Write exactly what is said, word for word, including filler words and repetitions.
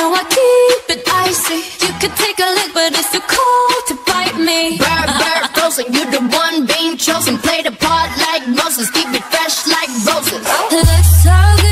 know I keep it icy. You could take a lick, but it's too cold to bite me. Bird, bird, frozen, you the one being chosen. Play the part like Moses, keep it fresh like roses. Looks so